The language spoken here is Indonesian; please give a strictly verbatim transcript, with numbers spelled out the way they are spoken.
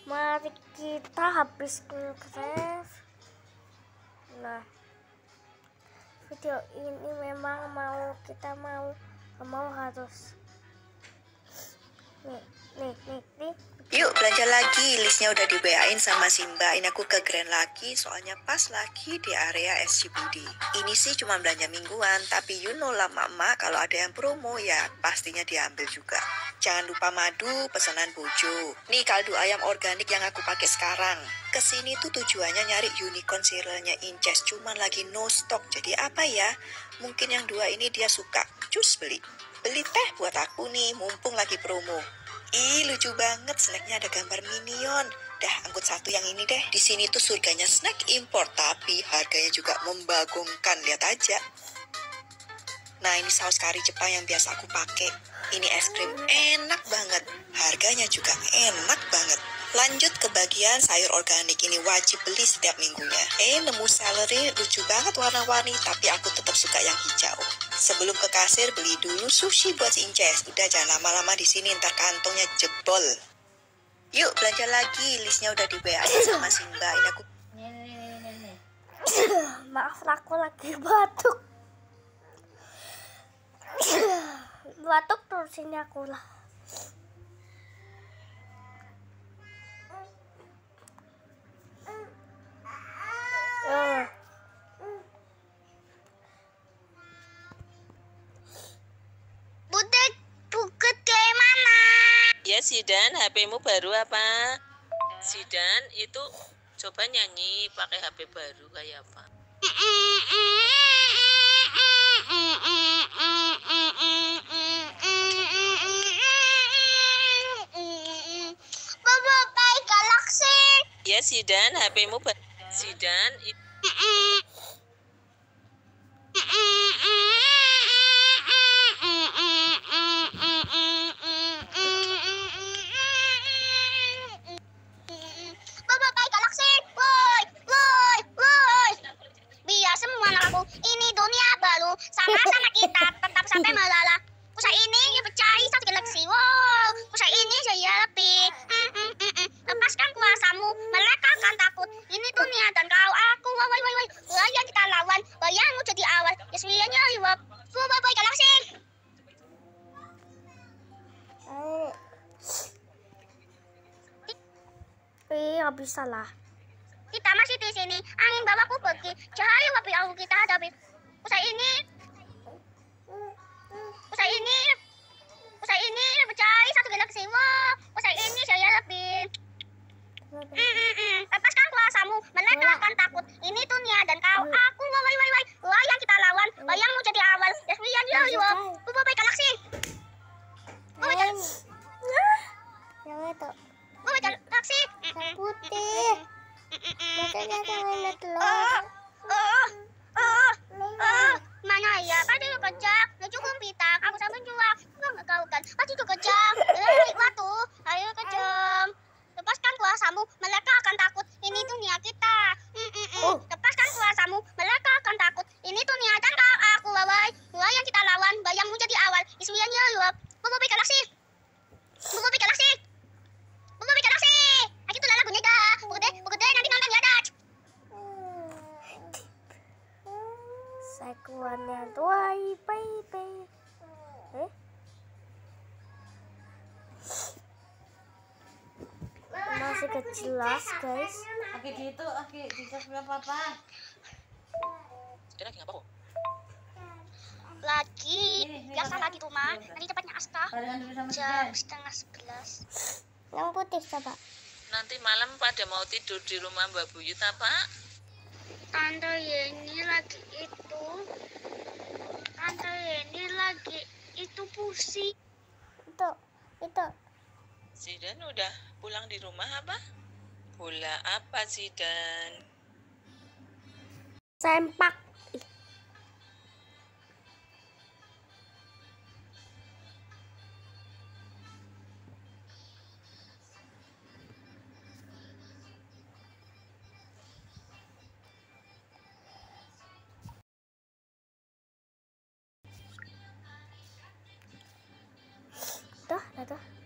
Mari kita habiskan craft. Nah, video ini memang mau kita mau mau harus nih nih nih nih. Yuk belanja lagi, listnya udah di W A-in sama Simba. Ini aku ke Grand lagi, soalnya pas lagi di area S C Budi. Ini sih cuma belanja mingguan, tapi you know lah mak-mak kalau ada yang promo ya pastinya diambil juga. Jangan lupa madu pesanan Bojo. Nih kaldu ayam organik yang aku pakai sekarang. Kesini tuh tujuannya nyari unicorn cerealnya Inces, cuman lagi no stock. Jadi apa ya? Mungkin yang dua ini dia suka. Cus beli. Beli teh buat aku nih, mumpung lagi promo. Ih, lucu banget, snacknya ada gambar Minion. Dah, angkut satu yang ini deh. Di sini tuh surganya snack impor, tapi harganya juga membagongkan. Lihat aja. Nah, ini saus kari Jepang yang biasa aku pakai. Ini es krim enak banget. Harganya juga enak banget. Lanjut ke bagian sayur organik, ini wajib beli setiap minggunya. Eh, nemu celery lucu banget warna-warni, tapi aku tetap suka yang hijau. Sebelum ke kasir beli dulu sushi buat si Inces. Udah jangan lama-lama di sini, ntar kantongnya jebol. Yuk belanja lagi, listnya udah di W A sama Simba. Ini aku. Maaf, aku lagi batuk. Batuk terus ini aku lah. Uh. Butet, buket kayak mana? Ya Sidan, H P-mu baru apa? Sidan, itu coba nyanyi pakai H P baru kayak apa? Bye Galaxy. Ya Sidan, H P-mu baru. Sidan, itu sama-sama kita tetap sampai melala. Pusat ini dipercayai satu galaksi. Wow, pusat ini saya lebih. Mm, mm, mm, mm. Lepaskan kuasamu, mereka akan takut. Ini dunia dan kau aku. Wah, wah, wah, wah. Wah, yang kita lawan. Bayangmu jadi awal. Yesulianya liwat. Wah, bye, bye, galaksi. Eh, nggak bisa lah. Kita masih di sini. Angin bawaku pergi. Cahaya wapi aku kita hadapi. Pusat ini. Pusat ini. Pusat ini percaya satu galaksi. Wow, pusat ini saya lebih. Mm, mm, mm. Lepaskan kuasamu, mereka akan takut. Ini dunia dan kau aku. Wah, wah, wah, wah. Wah, yang kita lawan. Bayangmu jadi awal. Yesulian ya, liwat. Bye, bye, galaksi. Bye, bye, Yang itu bye, galaksi. putih. Makanya jangan telur. Oh, oh, oh, oh. Mana ya? Pasti kejam. Cukup kita. Kamu sama jual. Kamu kau kan. Pasti kejam. Eh, waktu. Ayo kejam. Lepaskan kuasamu. Mereka akan takut. Ini dunia kita. Mm, mm, mm. Lepaskan kuasamu. Mereka akan takut. Ini dunia dan kau aku. Wawai. Wah, yang kita lawan. Bayangmu jadi awal. Isuannya luap. Bobo galaksi. Bobo galaksi. Bobo galaksi. Aku tuh lagu nega. Bukede, bukede nanti nonton ya, Dad. Sekuannya tuai baby. Eh? Masih kejelas guys. Oke di itu, oke di sebelah papa. Sidan lagi ngapa kok? Lagi biasa lagi rumah. Nanti cepatnya Aska. Barengan dulu sama Jam Sidan. setengah sebelas. Yang putih coba. Nanti malam pada mau tidur di rumah Mbak Buyut apa? Tante Yeni lagi itu. Tante Yeni lagi itu pusing. Itu, itu. Sidan udah pulang di rumah apa? Bola apa Sidan? Sempak. Ih. Dah, dah, dah.